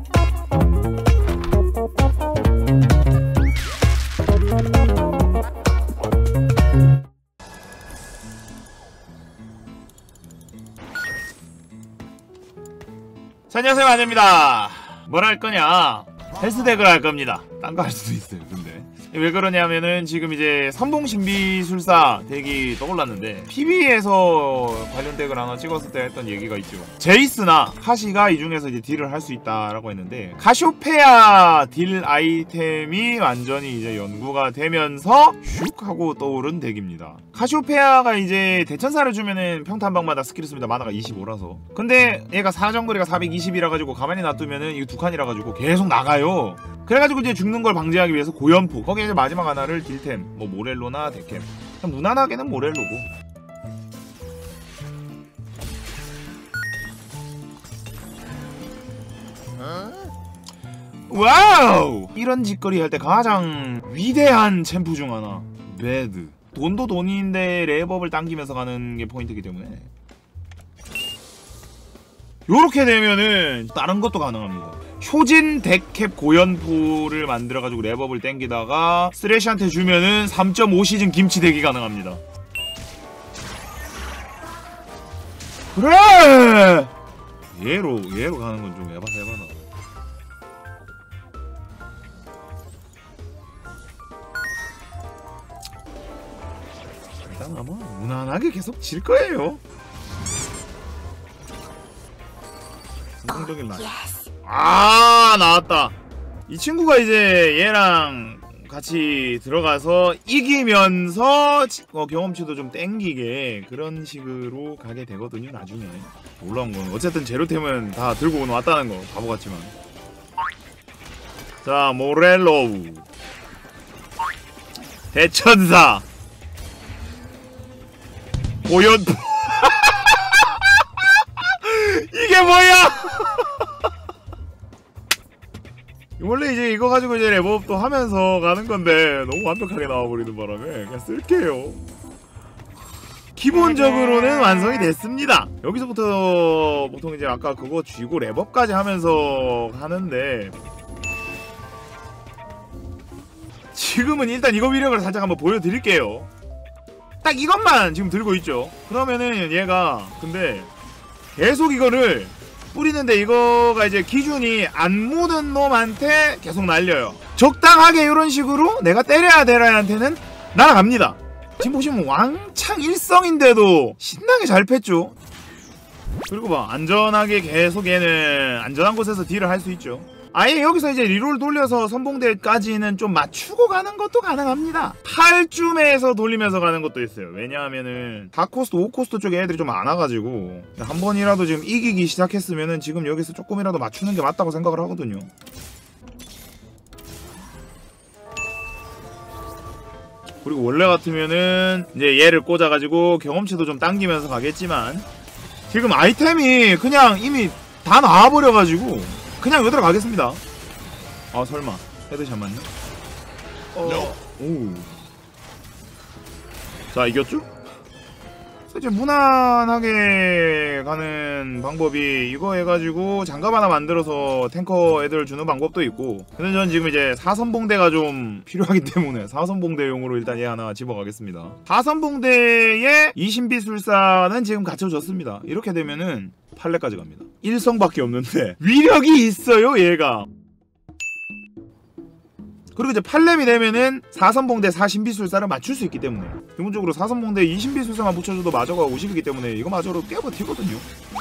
자, 안녕하세요, 마녀입니다. 뭘 할 거냐? 헬스덱을 할 겁니다. 딴 거 할 수도 있어요. 근데 왜 그러냐면은 지금 이제 선봉신비술사 덱이 떠올랐는데 PB에서 관련 덱을 하나 찍었을 때 했던 얘기가 있죠. 제이스나 카시가 이 중에서 이제 딜을 할 수 있다라고 했는데, 카시오페아 딜 아이템이 완전히 이제 연구가 되면서 슉 하고 떠오른 덱입니다. 카시오페아가 이제 대천사를 주면은 평타 한 방마다 스킬을 씁니다. 마나가 25라서. 근데 얘가 사정거리가 420이라 가지고 가만히 놔두면은 이거 두 칸이라 가지고 계속 나가요. 그래가지고 이제 죽는 걸 방지하기 위해서 고연포, 거기에 이제 마지막 하나를 딜템, 뭐 모렐로나 데캠. 무난하게는 모렐로고. 와우! 이런 짓거리 할 때 가장 위대한 챔프 중 하나, 레드. 돈도 돈인데 랩업을 당기면서 가는 게 포인트이기 때문에 요렇게 되면은 다른 것도 가능합니다. 효진 데캡 고연포를 만들어가지고 랩업을 땡기다가 쓰레쉬한테 주면은 3.5시즌 김치 대기 가능합니다. 그래! 얘로 가는 건 좀 해봐나. 일단 아마 무난하게 계속 질 거예요. 성공적인 라인. 아, 나왔다. 이 친구가 이제 얘랑 같이 들어가서 이기면서 경험치도 좀 땡기게 그런 식으로 가게 되거든요. 나중에 놀라운 건 어쨌든 재료템은 다 들고 왔다는 거, 바보 같지만. 자, 모렐로우 대천사 고연포. 이게 뭐야? 원래 이제 이거 가지고 이제 랩업도 하면서 가는 건데 너무 완벽하게 나와버리는 바람에 그냥 쓸게요. 기본적으로는 완성이 됐습니다. 여기서부터 보통 이제 아까 그거 쥐고 랩업까지 하면서 하는데, 지금은 일단 이거 위력을 살짝 한번 보여드릴게요. 딱 이것만 지금 들고 있죠. 그러면은 얘가 근데 계속 이거를 뿌리는데, 이거가 이제 기준이 안 묻은 놈한테 계속 날려요. 적당하게 이런 식으로 내가 때려야 될 애한테는 날아갑니다. 지금 보시면 왕창 일성인데도 신나게 잘 팼죠. 그리고 봐, 안전하게 계속 얘는 안전한 곳에서 딜을 할 수 있죠. 아예 여기서 이제 리롤 돌려서 선봉대까지는 좀 맞추고 가는 것도 가능합니다. 8쯤에서 돌리면서 가는 것도 있어요. 왜냐하면은 4코스트, 5코스트 쪽에 애들이 좀 많아가지고 한 번이라도 지금 이기기 시작했으면은 지금 여기서 조금이라도 맞추는 게 맞다고 생각을 하거든요. 그리고 원래 같으면은 이제 얘를 꽂아가지고 경험치도 좀 당기면서 가겠지만, 지금 아이템이 그냥 이미 다 나와버려가지고 그냥 여기로 가겠습니다. 아, 설마 헤드샷 맞네? 오. 자, 이겼죠? 이제 무난하게 가는 방법이 이거 해가지고 장갑 하나 만들어서 탱커 애들 주는 방법도 있고, 근데 전 지금 이제 사선봉대가 좀 필요하기 때문에 사선봉대용으로 일단 얘 하나 집어가겠습니다. 사선봉대의 이신비술사는 지금 갖춰졌습니다. 이렇게 되면은 팔레까지 갑니다. 1성밖에 없는데 위력이 있어요, 얘가. 그리고 이제 8렙이 되면은 4선봉대 4신비술사를 맞출 수 있기 때문에, 기본적으로 4선봉대 2신비술사만 붙여줘도 마저가 50이기 때문에 이거 마저로 꽤 버티거든요.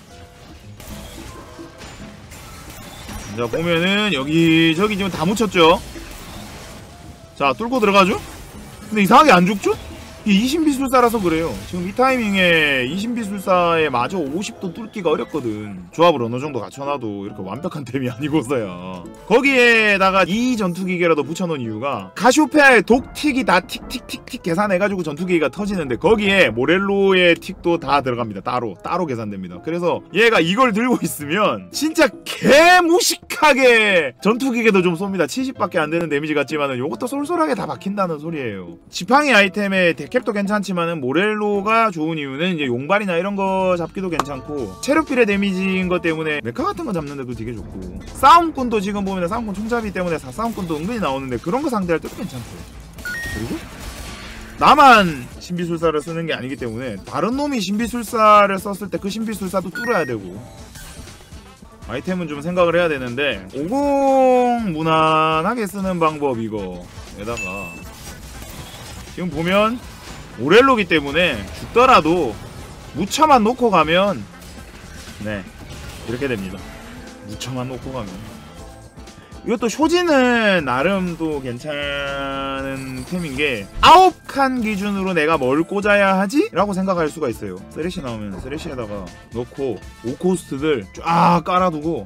자, 보면은 여기저기 지금 다 묻혔죠. 자, 뚫고 들어가죠. 근데 이상하게 안 죽죠? 이게 2신비술사라서 그래요. 지금 이 타이밍에 2신비술사에 마저 50도 뚫기가 어렵거든. 조합을 어느 정도 갖춰놔도 이렇게 완벽한 템이 아니고서야. 거기에다가 이 전투기계라도 붙여놓은 이유가, 카시오페아의 독틱이 다 틱틱틱틱 계산해가지고 전투기계가 터지는데 거기에 모렐로의 틱도 다 들어갑니다. 따로 계산됩니다. 그래서 얘가 이걸 들고 있으면 진짜 개무식하게 전투기계도 좀 쏩니다. 70밖에 안 되는 데미지 같지만은 요것도 쏠쏠하게 다 박힌다는 소리예요. 지팡이 아이템에 데캡 백캡도 괜찮지만은 모렐로가 좋은 이유는 이제 용발이나 이런 거 잡기도 괜찮고 체력 비례 데미지인 것 때문에 메카 같은 거 잡는데도 되게 좋고 싸움꾼도 지금 보면 싸움꾼 총잡이 때문에 싸움꾼도 은근히 나오는데 그런 거 상대할 때도 괜찮고 그리고 나만 신비술사를 쓰는 게 아니기 때문에 다른 놈이 신비술사를 썼을 때 그 신비술사도 뚫어야 되고 아이템은 좀 생각을 해야 되는데 50 무난하게 쓰는 방법 이거에다가 지금 보면 오렐로기 때문에 죽더라도 무차만 놓고 가면 네 이렇게 됩니다. 무차만 놓고 가면 이것도 쇼지는 나름 또 괜찮은 템인게 9칸 기준으로 내가 뭘 꽂아야 하지? 라고 생각할 수가 있어요. 쓰레쉬 나오면 쓰레쉬에다가 넣고 5코스트들 쫙 깔아두고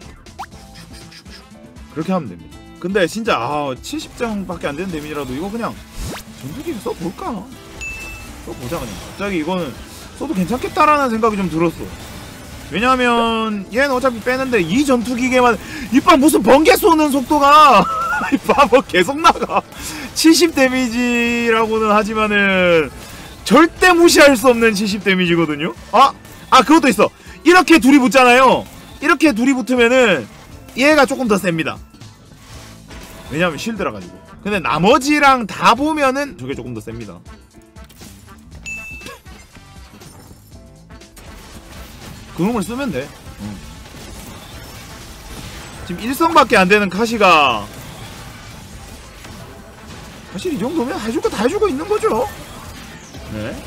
그렇게 하면 됩니다. 근데 진짜 70점밖에 안 되는 데미지라도 이거 그냥 전투기를 써볼까? 써보자 그냥. 갑자기 이거는 써도 괜찮겠다라는 생각이 좀 들었어. 왜냐면 얘는 어차피 빼는데 이 전투기계만 이봐 무슨 번개 쏘는 속도가 이봐 뭐 계속 나가 70 데미지라고는 하지만은 절대 무시할 수 없는 70 데미지거든요. 그것도 있어. 이렇게 둘이 붙잖아요. 이렇게 둘이 붙으면은 얘가 조금 더 셉니다. 왜냐면 쉴드라 가지고. 근데 나머지랑 다 보면은 저게 조금 더 셉니다. 그놈을 쓰면 돼. 지금 1성밖에 안 되는 카시가 사실 이 정도면 해줄 거 다 해주고 있는 거죠. 네.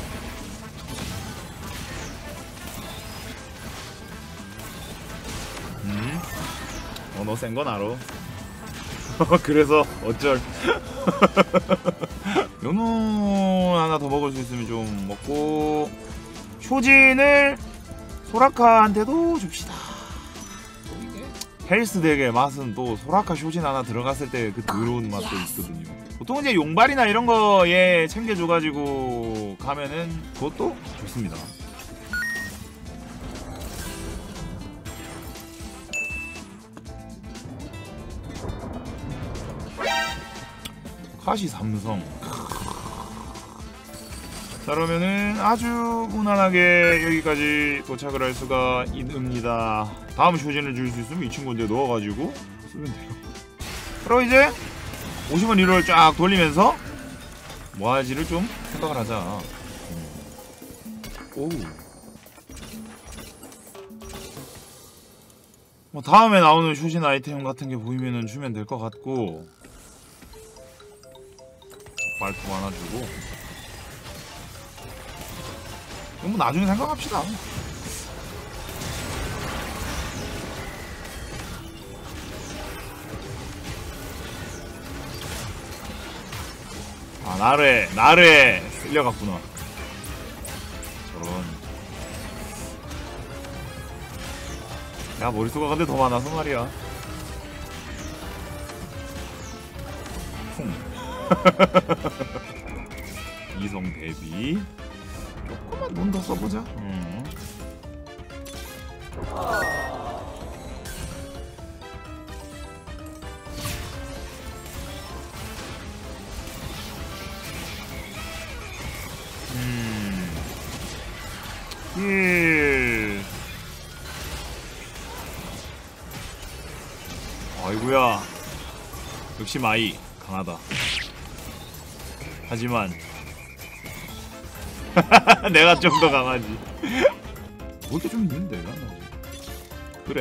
너 센 건 알아. 그래서 어쩔. 연운 하나 더 먹을 수 있으면 좀 먹고 쇼진을 소라카한테도 줍시다. 헬스 덱의 맛은 또 소라카 쇼진 하나 들어갔을 때 그 더러운 맛도 있거든요. 보통 이제 용발이나 이런 거에 챙겨줘가지고 가면은 그것도 좋습니다. 카시 삼성. 자, 그러면은 아주 무난하게 여기까지 도착을 할 수가 있습니다. 다음 쇼진을 줄 수 있으면 이 친구 이제 넣어가지고 쓰면 돼요. 그리고 이제 50원 1월 쫙 돌리면서 뭐하지를 좀 생각을 하자. 오. 뭐 다음에 나오는 쇼진 아이템 같은 게 보이면은 주면 될 것 같고 발톱 하나 주고. 뭐 나중에 생각합시다. 나르에 쓸려갔구나. 저런. 야, 머릿수가 근데 더 많아서 말이야. 쿵. 이성 대비. 조금만 돈 더 써보자. 아이고야. 역시 마이 강하다. 하지만 내가 좀 더 강하지. 뭐 이렇게 좀 있는데 그래.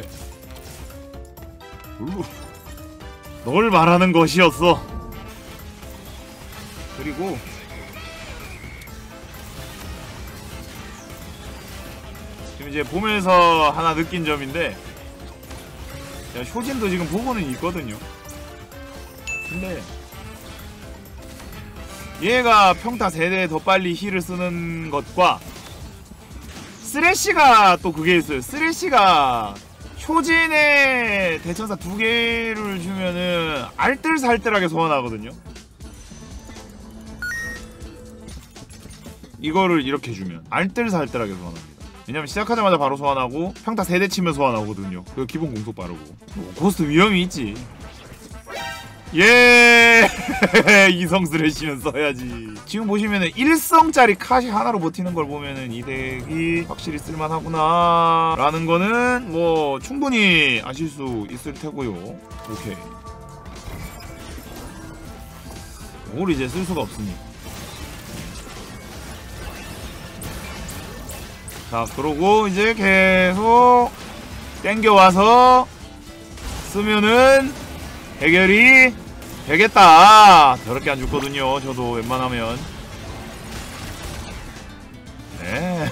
널 말하는 것이었어. 그리고 지금 이제 보면서 하나 느낀 점인데 쇼진도 지금 보고는 있거든요. 근데 얘가 평타 3대 더 빨리 힐을 쓰는 것과 쓰레쉬가 또 그게 있어요. 쓰레쉬가 쇼진의 대천사 2개를 주면은 알뜰살뜰하게 소환하거든요. 이거를 이렇게 주면 알뜰살뜰하게 소환합니다. 왜냐면 시작하자마자 바로 소환하고 평타 3대 치면 소환하거든요. 그 기본 공속 빠르고 코스트 위험이 있지. 예. 이성 쓰레쉬는 써야지. 지금 보시면은 1성짜리 컷이 하나로 버티는 걸 보면은 이 덱이 확실히 쓸만하구나 라는 거는 뭐 충분히 아실 수 있을 테고요. 오케이. 이걸 이제 쓸 수가 없으니. 자, 그러고 이제 계속 땡겨와서 쓰면은 해결이 되겠다. 저렇게 안 죽거든요. 저도 웬만하면. 네.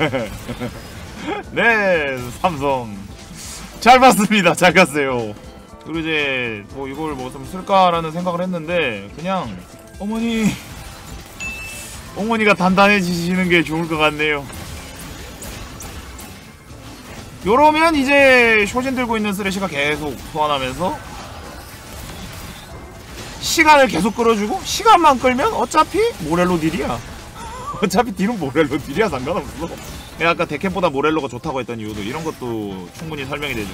네, 삼성. 잘 봤습니다. 잘 갔어요. 그리고 이제 뭐 이걸 뭐 좀 쓸까라는 생각을 했는데 그냥 어머니가 단단해지시는 게 좋을 것 같네요. 요러면 이제 쇼진 들고 있는 쓰레쉬가 계속 소환하면서 시간을 계속 끌어주고, 시간만 끌면 어차피 모렐로 딜이야. 어차피 딜은 모렐로 딜이야. 상관없어. 내가 아까 데켓보다 모렐로가 좋다고 했던 이유도 이런 것도 충분히 설명이 되죠.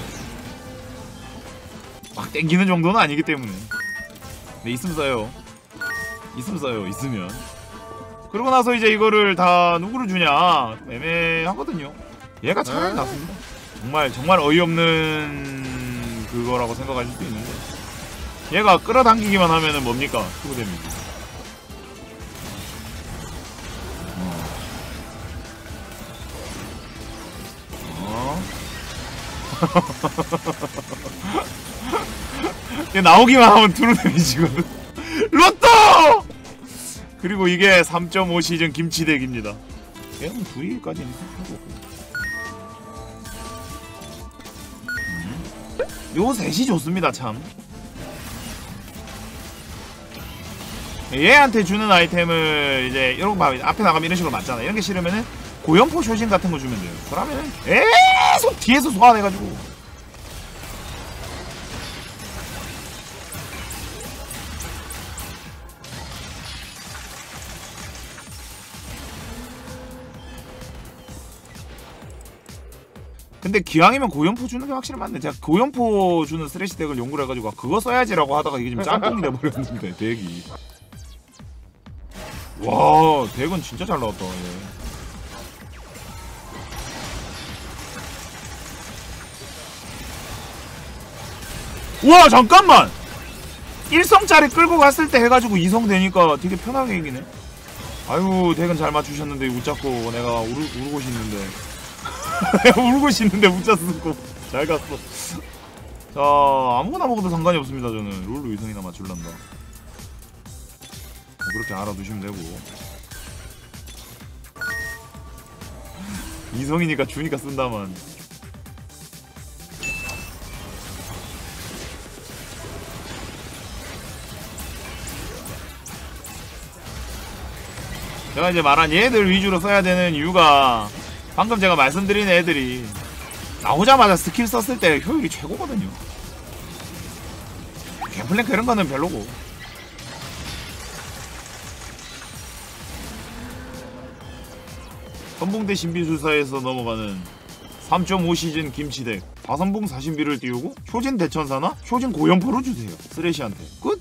막 땡기는 정도는 아니기 때문에. 네, 있으면 써요. 있으면. 그러고 나서 이제 이거를 다 누구를 주냐 애매하거든요. 얘가 차라리 낫습니다. 정말 어이없는 그거라고 생각하실 수 있는데, 얘가 끌어당기기만 하면은 뭡니까? 수고됩니다. 얘 나오기만 하면 투루 데미지거든. 로또! 그리고 이게 3.5 시즌 김치덱입니다. 얘는 둘이까지는 하고. 요 셋이 좋습니다. 참 얘한테 주는 아이템을 이제 이런 거 앞에 나가면 이런 식으로 맞잖아. 이런 게 싫으면은 고연포 쇼신 같은 거 주면 돼요. 그러면은 계속 뒤에서 소환해가지고. 근데 기왕이면 고연포 주는 게 확실히 맞네. 제가 고연포 주는 쓰레쉬 덱을 연구를 해가지고 그거 써야지라고 하다가 이게 지금 짬뽕이 돼버렸는데 덱이. 와, 덱은 진짜 잘 나왔다. 예. 와, 잠깐만! 1성짜리 끌고 갔을 때 해가지고 2성 되니까 되게 편하게 이기네. 아유, 덱은 잘 맞추셨는데 웃자고 내가 울고 싶는데. 울고 싶는데 문자 쓰고 잘 갔어. 자, 아무거나 먹어도 상관이 없습니다. 저는 룰루 이성이나 맞출란다. 그렇게 알아두시면 되고. 이성이니까 주니까 쓴다만. 제가 이제 말한 얘들 위주로 써야 되는 이유가, 방금 제가 말씀드린 애들이 나오자마자 스킬 썼을 때 효율이 최고거든요. 갬플랭크 이런 거는 별로고. 선봉대 신비술사에서 넘어가는 3.5 시즌 김치덱 5선봉 40비를 띄우고 효진 대천사나 효진 고연포로 주세요. 쓰레쉬한테 끝!